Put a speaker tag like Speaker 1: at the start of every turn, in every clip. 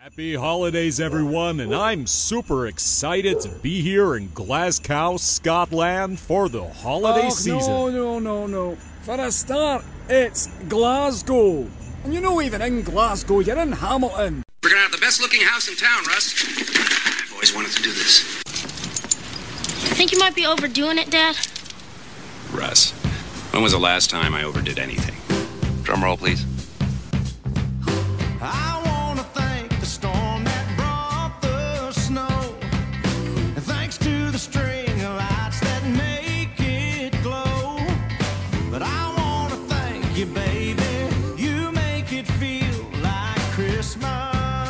Speaker 1: Happy holidays, everyone, and I'm super excited to be here in Glasgow, Scotland for the holiday season.
Speaker 2: No. For a start, it's Glasgow. And you know, even in Glasgow, you're in Hamilton.
Speaker 3: We're gonna have the best looking house in town, Russ. I've always wanted to do this.
Speaker 4: I think you might be overdoing it, Dad.
Speaker 3: Russ, when was the last time I overdid anything? Drum roll, please.
Speaker 5: I wanna thank the storm that brought the snow, and thanks to the string of lights that make it glow. But I wanna thank you, baby, you make it feel like Christmas.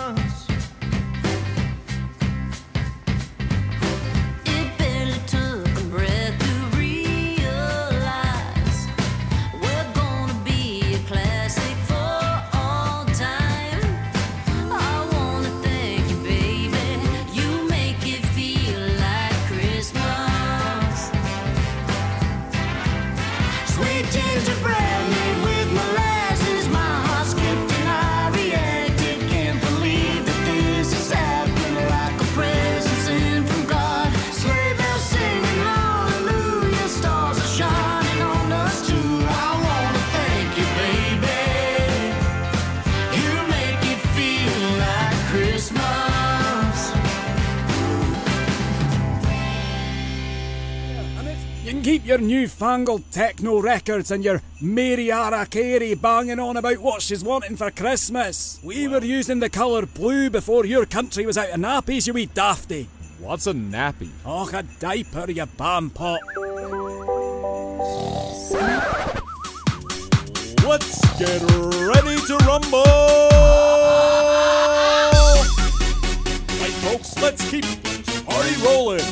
Speaker 6: It barely took a breath to realize we're gonna be a classic for all time. I wanna thank you, baby, you make it feel like Christmas. Sweet gingerbread made with molasses, my heart skipped and I reacted. Can't believe that this is happening, like a present sent from God. Sleigh bells singing hallelujah, stars are shining on us too. I wanna thank you, baby, you make it feel like Christmas.
Speaker 2: And you can keep your newfangled techno records and your Mariah Carey banging on about what she's wanting for Christmas. We were using the colour blue before your country was out of nappies, you wee dafty.
Speaker 1: What's a nappy?
Speaker 2: Och, a diaper, you bam pot.
Speaker 1: Let's get ready to rumble! Right, folks, let's keep this party rolling.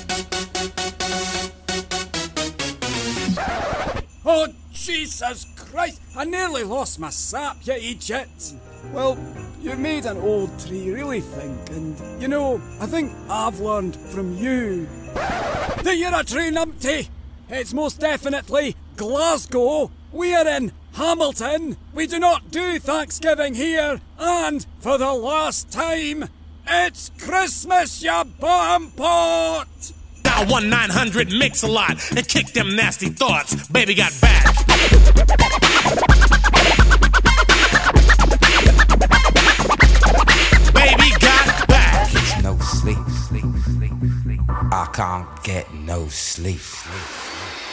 Speaker 2: Oh, Jesus Christ! I nearly lost my sap, you Egypt! Well, you made an old tree really think, and, you know, I think I've learned from you that you're a true numpty! It's most definitely Glasgow! We are in Hamilton! We do not do Thanksgiving here! And, for the last time, it's Christmas, you bam pot!
Speaker 7: Dial 1-900 Mix-a-Lot and kick them nasty thoughts. Baby got back. Baby got back.
Speaker 8: It's no sleep. I can't get no sleep.